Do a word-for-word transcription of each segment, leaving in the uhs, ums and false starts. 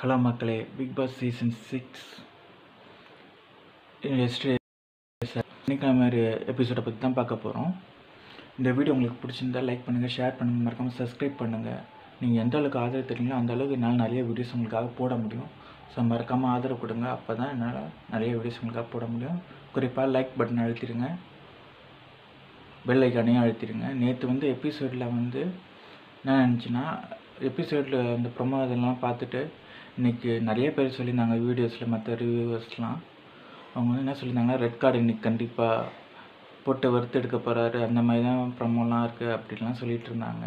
Hello மக்களே, Bigg Boss season six yesterday இன்னைக்கு நம்ம ஒரு எபிசோடை பற்றி தான் பார்க்க போகிறோம். இந்த வீடியோ உங்களுக்கு பிடிச்சிருந்தா லைக் பண்ணுங்கள், ஷேர் பண்ணுங்கள், மறக்காமல் சப்ஸ்கிரைப் பண்ணுங்கள். நீங்கள் எந்த அளவுக்கு ஆதரவு தரீங்களோ அந்த அளவுக்கு என்னால் நிறைய வீடியோஸ் உங்களுக்காக போட முடியும். ஸோ மறக்காமல் ஆதரவு கொடுங்க, அப்போ தான் என்னால் நிறைய வீடியோஸ் உங்களுக்காக போட முடியும். குறிப்பாக லைக் பட்டன் அழுத்திடுங்க, பெல் ஐக்கானையும் அழுத்திடுங்க. நேற்று வந்து எபிசோடில் வந்து என்ன நினச்சின்னா, எபிசோடில் அந்த ப்ரொமோ இதெல்லாம் பார்த்துட்டு இன்றைக்கி நிறைய பேர் சொல்லியிருந்தாங்க வீடியோஸில், மற்ற ரிவ்யூவர்ஸ்லாம். அவங்க வந்து என்ன சொல்லியிருந்தாங்கன்னா, ரெட் கார்டு இன்றைக்கி கண்டிப்பாக போட்டு வறுத்து எடுக்க போகிறாரு, அந்த மாதிரி தான் ப்ரொமோலாம் இருக்குது அப்படின்லாம் சொல்லிகிட்டு இருந்தாங்க.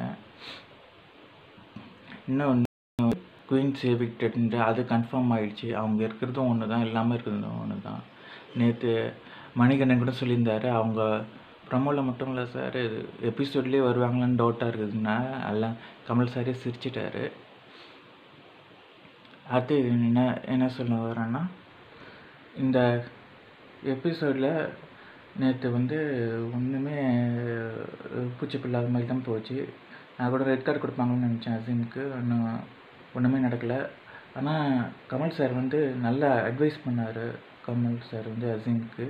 இன்னொன்று குயின்ஸ் எவிக்டட்ன்ட்டு அது கன்ஃபார்ம் ஆகிடுச்சு. அவங்க இருக்கிறதும் ஒன்று தான், இல்லாமல் இருக்கிறதும் ஒன்று தான். நேற்று மணிகண்டன் கூட சொல்லியிருந்தார், அவங்க ப்ரமோவில் மட்டும் இல்லை சார், இது எபிசோட்லேயே வருவாங்களான்னு டவுட்டாக இருக்குதுன்னா எல்லாம் கமல் சாரே சிரிச்சிட்டாரு. அடுத்து என்ன என்ன சொல்ல வரேன்னா, இந்த எபிசோடில் நேற்று வந்து ஒன்றுமே பூச்சிப்பு இல்லாத மாதிரி தான் போச்சு. நான் கூட ரெட் கார்டு கொடுப்பாங்கன்னு நினச்சேன் அசீமுக்கு, ஒன்றும் ஒன்றுமே நடக்கலை. ஆனால் கமல் சார் வந்து நல்லா அட்வைஸ் பண்ணார். கமல் சார் வந்து அசீமுக்கு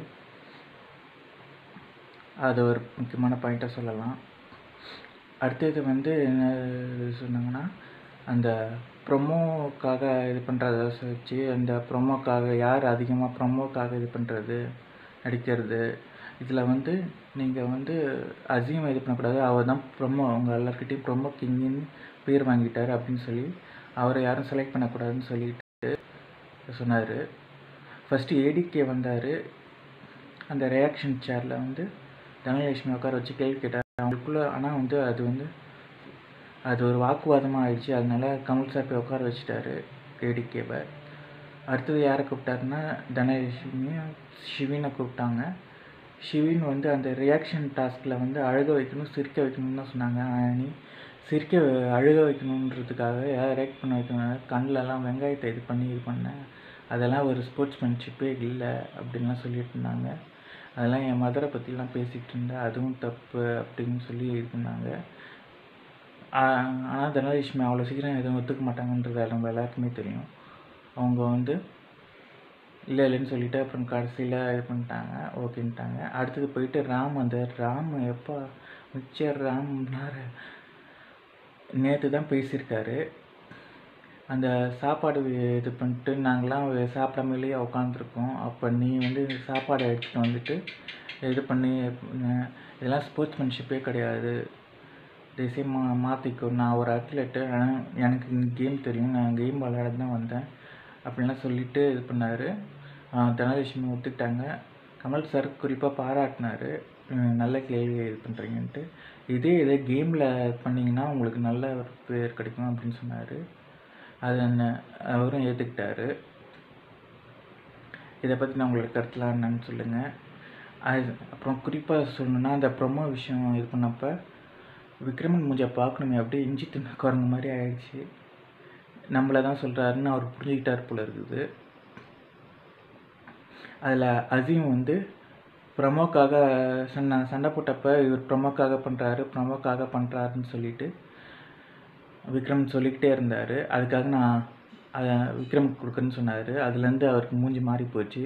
அது ஒரு முக்கியமான பாயிண்ட்டாக சொல்லலாம். அடுத்தது வந்து என்ன சொன்னாங்கன்னா, அந்த ப்ரொமோக்காக இது பண்ணுறத வச்சு, அந்த ப்ரொமோக்காக யார் அதிகமாக ப்ரொமோக்காக இது பண்ணுறது நடிக்கிறது, இதில் வந்து நீங்கள் வந்து அசீம் இது பண்ணக்கூடாது, அவர் தான் ப்ரொமோ, அவங்க எல்லாருக்கிட்டையும் ப்ரொமோ கிங்கின்னு பேர் வாங்கிட்டார் அப்படின்னு சொல்லி அவரை யாரும் செலக்ட் பண்ணக்கூடாதுன்னு சொல்லிட்டு சொன்னார். ஃபஸ்ட்டு ஏடிகே வந்தார், அந்த ரியாக்ஷன் சேரில் வந்து தனலட்சுமி உட்கார வச்சு கேள்வி கேட்டார் அவங்களுக்குள்ளே. ஆனால் வந்து அது வந்து அது ஒரு வாக்குவாதமாக ஆயிடுச்சு. அதனால கமல் சார் போய் உட்கார வச்சுட்டாரு ஏடிகேவை. அடுத்தது யாரை கூப்பிட்டாருன்னா, தனலட்சுமியும் ஷிவினை கூப்பிட்டாங்க. ஷிவின் வந்து அந்த ரியாக்ஷன் டாஸ்கில் வந்து அழுக வைக்கணும், சிரிக்க வைக்கணும்னு தான் சொன்னாங்க. நீ சிரிக்க அழுக வைக்கணுன்றதுக்காக யார் ரியாக்ட் பண்ண வைக்கணும், கண்ணிலலாம் வெங்காயத்தை இது பண்ணி இது பண்ணேன், அதெல்லாம் ஒரு ஸ்போர்ட்ஸ்மேன்ஷிப்பே இல்லை அப்படின்லாம் சொல்லிட்டு இருந்தாங்க. அதெல்லாம் என் மதரை பற்றிலாம் பேசிகிட்டு இருந்தேன், அதுவும் தப்பு அப்படின்னு சொல்லி இது பண்ணாங்க. ஆனால் தனலட்சுமி அவ்வளோ சீக்கிரம் எதுவும் ஒத்துக்க மாட்டாங்கன்றது நம்ம எல்லாருக்குமே தெரியும். அவங்க வந்து இல்லை இல்லைன்னு சொல்லிவிட்டு அப்புறம் கடைசியில் இது பண்ணிட்டாங்க, ஓகேன்ட்டாங்க. அடுத்தது போயிட்டு ராம் வந்தார். ராம் எப்போ மிச்சர் ராம்னார் நேற்று தான் பேசியிருக்காரு. அந்த சாப்பாடு இது பண்ணிட்டு நாங்களாம் சாப்பிடாமலேயே உட்காந்துருக்கோம், அப்போ நீ வந்து சாப்பாடை எடுத்துகிட்டு வந்துட்டு இது பண்ணி, இதெல்லாம் ஸ்போர்ட்ஸ்மேன்ஷிப்பே கிடையாது, தேசியம் மா மாற்றிக்கோ நான் ஒரு அத்லெட்டு, ஆனால் எனக்கு கேம் தெரியும், நான் கேம் விளையாட தான் வந்தேன் அப்படின்லாம் சொல்லிவிட்டு இது பண்ணார். தனலட்சுமி ஒத்துக்கிட்டாங்க. கமல் சார் குறிப்பாக பாராட்டினார், நல்ல கேள்வி இது பண்ணுறீங்கன்ட்டு. இதே இதே கேமில் பண்ணிங்கன்னா உங்களுக்கு நல்ல ஒரு பேர் கிடைக்கும் அப்படின்னு சொன்னார். அது என்ன அவரும் ஏற்றுக்கிட்டாரு. இதை பற்றி நான் உங்களுக்கு கருத்துலாம் என்னன்னு சொல்லுங்கள். அது அப்புறம் குறிப்பாக சொல்லணுன்னா, அந்த ப்ரொமோ விஷயம் இது பண்ணப்போ விக்ரமன் மூஞ்சை பார்க்கணுமே, அப்படியே இஞ்சி தின்ன குரங்கு மாதிரி ஆயிடுச்சு. நம்மளை தான் சொல்கிறாருன்னு அவர் புரிஞ்சுக்கிட்டார் போல இருக்குது. அதில் அசீம் வந்து ப்ரொமோக்காக சண்டை சண்டை போட்டப்போ இவர் ப்ரொமோக்காக பண்ணுறாரு ப்ரொமோக்காக பண்ணுறாருன்னு சொல்லிட்டு விக்ரம் சொல்லிக்கிட்டே இருந்தார். அதுக்காக நான் அதை விக்ரமுக்கு கொடுக்குறேன்னு சொன்னார். அதுலேருந்து அவருக்கு மூஞ்சி மாறி போச்சு.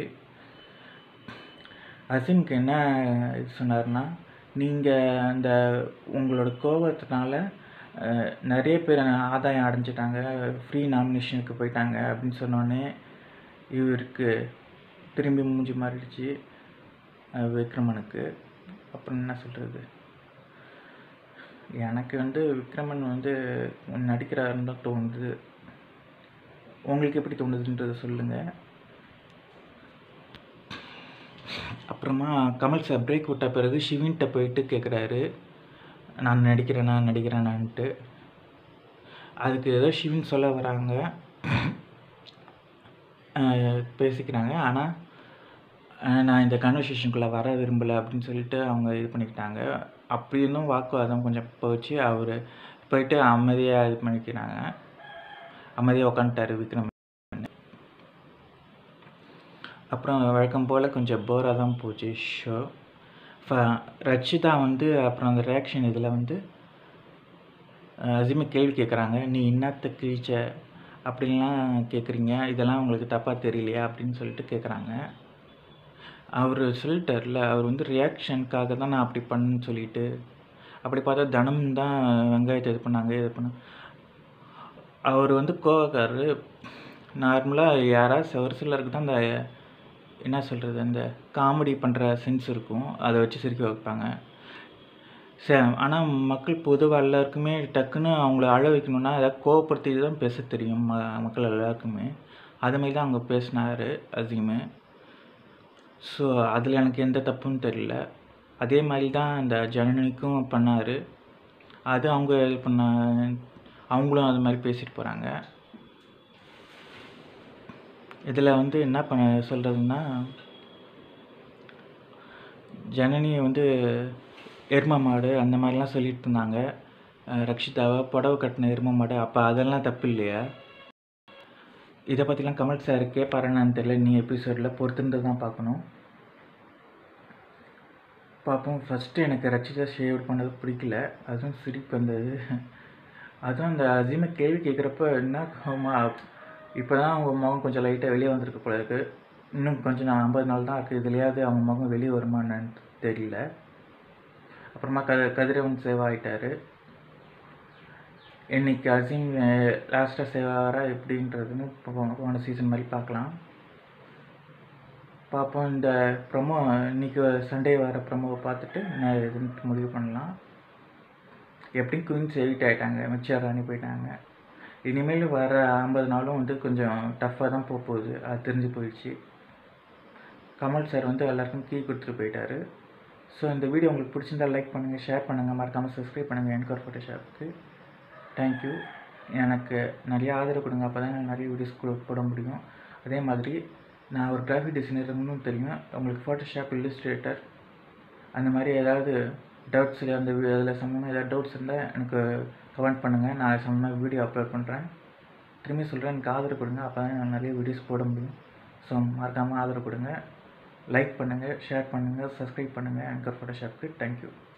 அசீமுக்கு என்ன இது சொன்னார்னா, நீங்கள் அந்த உங்களோட கோபத்தினால நிறைய பேர் ஆதாயம் அடைஞ்சிட்டாங்க, ஃப்ரீ நாமினேஷனுக்கு போயிட்டாங்க அப்படின்னு சொன்னோடனே இவருக்கு திரும்பி மூஞ்சி மாறிடுச்சு விக்ரமனுக்கு. அப்புறம் என்ன சொல்கிறது, எனக்கு வந்து விக்ரமன் வந்து நடிக்கிறாருன்னு தான் தோணுது. உங்களுக்கு எப்படி தோணுதுன்றதை சொல்லுங்கள். அப்புறமா கமல் சார் பிரேக் விட்ட பிறகு ஷிவின்கிட்ட போயிட்டு கேட்குறாரு, நான் நடிக்கிறேனா நடிக்கிறேனான்ட்டு. அதுக்கு ஏதோ ஷிவின் சொல்ல வராங்க, பேசிக்கிறாங்க. ஆனால் நான் இந்த கன்வர்சேஷனுக்குள்ளே வர விரும்பலை அப்படின்னு சொல்லிட்டு அவங்க இது பண்ணிக்கிட்டாங்க. அப்படி இன்னும் வாக்குவாதம் கொஞ்சம் போச்சு. அவர் போயிட்டு அமைதியாக இது பண்ணிக்கிறாங்க, அமைதியாக உட்காந்துட்டார் விக்ரம். அப்புறம் வழக்கம் போல் கொஞ்சம் போராக தான் போச்சு ஷோ. ரச்சிதா வந்து அப்புறம் அந்த ரியாக்ஷன் இதில் வந்து அசீமை கேள்வி கேட்குறாங்க, நீ இன்னத்தை கிழிச்ச அப்படின்லாம் கேட்குறீங்க, இதெல்லாம் உங்களுக்கு தப்பாக தெரியலையா அப்படின்னு சொல்லிட்டு கேட்குறாங்க. அவர் சொல்லிட்டார்ல, அவர் வந்து ரியாக்ஷனுக்காக தான் நான் அப்படி பண்ணேன்னு சொல்லிட்டு. அப்படி பார்த்தா தனம் தான் வெங்காயத்தை இது பண்ணாங்க இது பண்ண அவர் வந்து கோவக்காரரு. நார்மலாக யாராவது ஒரு சிலருக்கு தான் அந்த என்ன சொல்கிறது, அந்த காமெடி பண்ணுற சென்ஸ் இருக்கும், அதை வச்சு சிரிக்க வைப்பாங்க. ச ஆனால் மக்கள் பொதுவாக எல்லாருக்குமே டக்குன்னு அவங்கள அழ வைக்கணுன்னா ஏதாவது கோவப்படுத்தி தான் பேச தெரியும் ம மக்கள் எல்லாருக்குமே. அதுமாரி தான் அவங்க பேசினார் அசீமு. ஸோ அதில் எனக்கு எந்த தப்புன்னு தெரியல. அதே மாதிரி தான் அந்த ஜனனிக்கும் பண்ணார். அது அவங்க இது பண்ண அவங்களும் அது மாதிரி பேசிட்டு போகிறாங்க. இதில் வந்து என்ன பண்ண சொல்கிறதுன்னா, ஜனனி வந்து எரும மாடு அந்த மாதிரிலாம் சொல்லிட்டு இருந்தாங்க. ரக்ஷிதாவை புடவை கட்டின எரும மாடு. அப்போ அதெல்லாம் தப்பு இல்லையா? இதை பற்றிலாம் கமல் சார் கேட்பாருன்னு தெரியல. நீ எபிசோடில் பொறுத்திருந்து தான் பார்க்கணும். பார்ப்போம். ஃபஸ்ட்டு எனக்கு ரக்ஷிதா ஷேவ் பண்ணது பிடிக்கல, அதுவும் சிரிப்பு வந்தது. அதுவும் அந்த அசீமை கேள்வி கேட்குறப்ப என்ன இப்போ தான் அவங்க முகம் கொஞ்சம் லைட்டாக வெளியே வந்திருக்கு போல இருக்குது. இன்னும் கொஞ்சம் நான் ஐம்பது நாள் தான் இருக்குது, இதுலையாவது அவங்க முகம் வெளியே வருமானு தெரியல. அப்புறமா க கதிரவன் சேவ் ஆகிட்டார். இன்றைக்கி அசீம் லாஸ்ட்டாக சேவ் ஆகிறா எப்படின்றதுன்னு போன சீசன் மாதிரி பார்க்கலாம். பார்ப்போம். இந்த ப்ரொமோ இன்றைக்கி சண்டே வர ப்ரொமோவை பார்த்துட்டு நான் எதுன்னு முடிவு பண்ணலாம். எப்படியும் குயின்ஸ் எவிட் ஆகிட்டாங்க, மிச்சர் ராணி போயிட்டாங்க. இனிமேல் வர ஐம்பது நாளும் வந்து கொஞ்சம் டஃப்பாக தான் போக போகுது, அது தெரிஞ்சு போயிடுச்சு. கமல் சார் வந்து எல்லாருக்கும் கீ கொடுத்துட்டு போயிட்டார். ஸோ இந்த வீடியோ உங்களுக்கு பிடிச்சிருந்தால் லைக் பண்ணுங்கள், ஷேர் பண்ணுங்கள், மறக்காமல் சப்ஸ்கிரைப் பண்ணுங்கள் என்கோர் ஃபோட்டோஷாப்புக்கு. தேங்க்யூ. எனக்கு நிறைய ஆதரவு கொடுங்க, அப்போ தான் நான் நிறைய வீடியோஸ் போட முடியும். அதே மாதிரி நான் ஒரு கிராஃபிக் டிசைனர்னு தெரியும், உங்களுக்கு ஃபோட்டோஷாப் இல்லுஸ்ட்ரேட்டர் அந்த மாதிரி ஏதாவது டவுட்ஸ் இல்லை, அந்த அதில் சம்மந்தமாக ஏதாவது டவுட்ஸ் இருந்தால் எனக்கு கமெண்ட் பண்ணுங்கள், நான் சம்மந்தமாக வீடியோ அப்லோட் பண்ணுறேன். திரும்பி சொல்கிறேன், எனக்கு ஆதரவு கொடுங்க, அப்போ தான் நான் நிறைய வீடியோஸ் போட முடியும். ஸோ மறக்காமல் ஆதரவு கொடுங்க, லைக் பண்ணுங்கள், ஷேர் பண்ணுங்கள், சப்ஸ்கிரைப் பண்ணுங்கள் என்கோர் ஃபோட்டோஷாப்புக்கு. தேங்க்யூ.